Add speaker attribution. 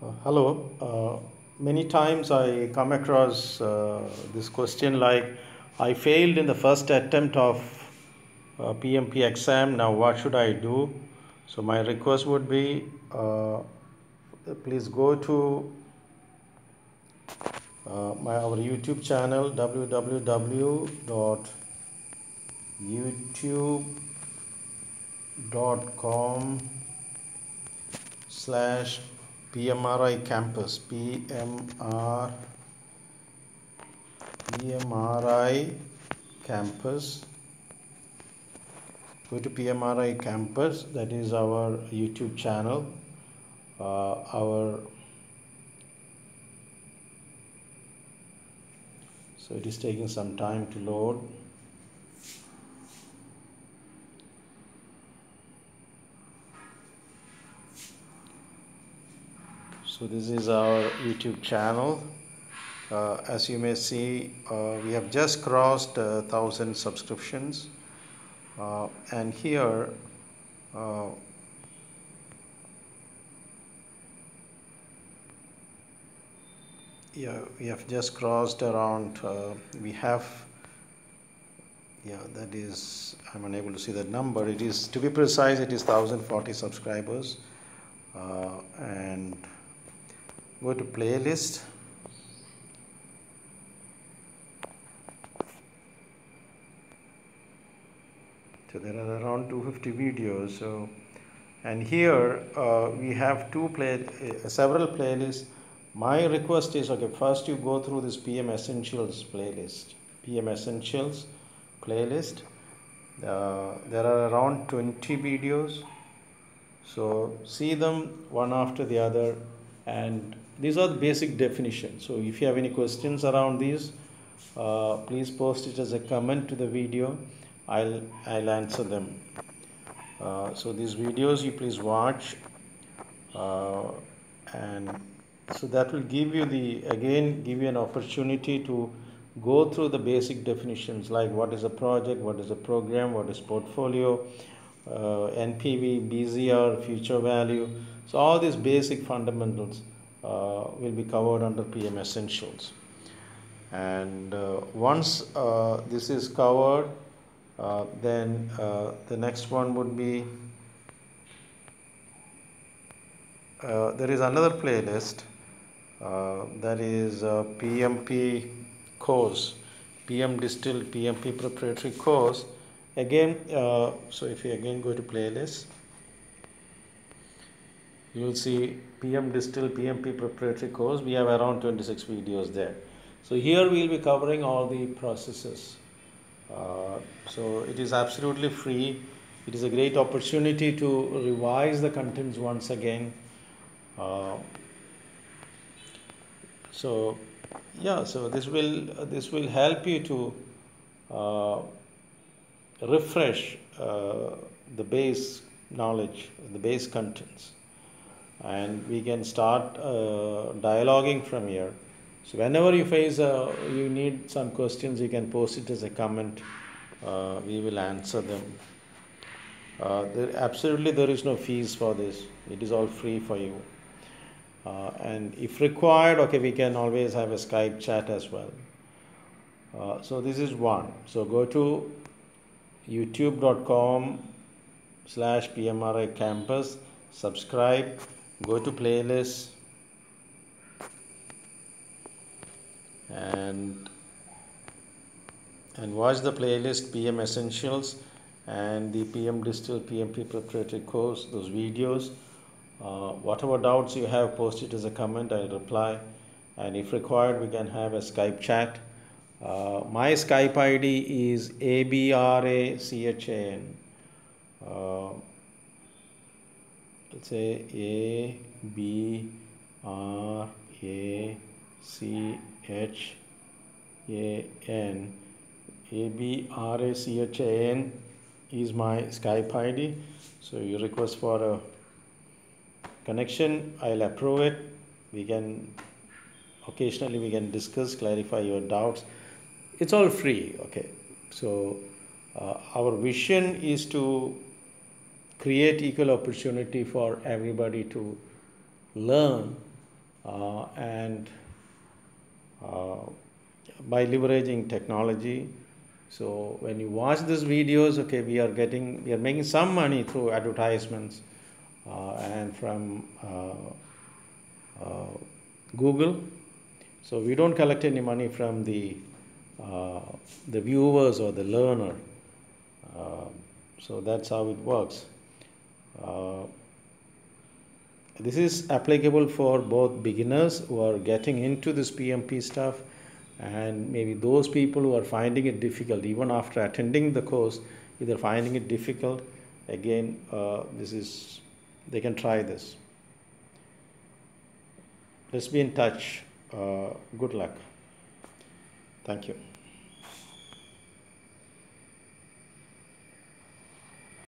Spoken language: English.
Speaker 1: Hello. Many times I come across this question like, I failed in the first attempt of PMP exam. Now what should I do? So my request would be, please go to our YouTube channel www.youtube.com slash PMRI campus PMRI campus. Go to PMRI campus, that is our YouTube channel. So it is taking some time to load. So this is our YouTube channel. As you may see, we have just crossed 1,000 subscriptions, and here we have just crossed around, that is, I'm unable to see that number. It is, to be precise, it is 1,040 subscribers. And go to playlist. So there are around 250 videos. So, and here we have several playlists. My request is, okay, first you go through this PM Essentials playlist. PM Essentials playlist. There are around 20 videos. So see them one after the other, and these are the basic definitions. So if you have any questions around these, please post it as a comment to the video. I'll answer them. So these videos you please watch, and so that will give you an opportunity to go through the basic definitions, like what is a project, what is a program, what is portfolio, NPV, BZR, future value. So all these basic fundamentals will be covered under PM Essentials. And once this is covered, then the next one would be, there is another playlist that is PMP course, PM Distilled PMP Preparatory course. Again, so if you again go to playlist, you will see PM Distilled PMP Preparatory course. We have around 26 videos there. So here we will be covering all the processes. So it is absolutely free. It is a great opportunity to revise the contents once again. So this will help you to refresh the base knowledge, the base contents, and we can start dialoguing from here. So whenever you face you need some questions, you can post it as a comment. We will answer them. There is no fees for this. It is all free for you. And if required, okay, we can always have a Skype chat as well. So this is one. So go to youtube.com slash PMRI campus, subscribe, go to playlist, and watch the playlist PM Essentials and the PM Distilled PMP Preparatory course, those videos. Whatever doubts you have, post it as a comment. I'll reply, and if required, we can have a Skype chat. My Skype ID is ABRACHAN. Let's say ABRACHAN. ABRACHAN is my Skype ID. So you request for a connection, I'll approve it. Occasionally we can discuss, clarify your doubts. It's all free, okay? So our vision is to create equal opportunity for everybody to learn and by leveraging technology. So when you watch these videos, okay, we are making some money through advertisements and from Google. So we don't collect any money from uh, the viewers or the learner. Uh, so that's how it works. Uh, this is applicable for both beginners who are getting into this PMP stuff and maybe those people who are finding it difficult even after attending the course, either finding it difficult. Again, they can try this. Let's be in touch. Good luck. Thank you.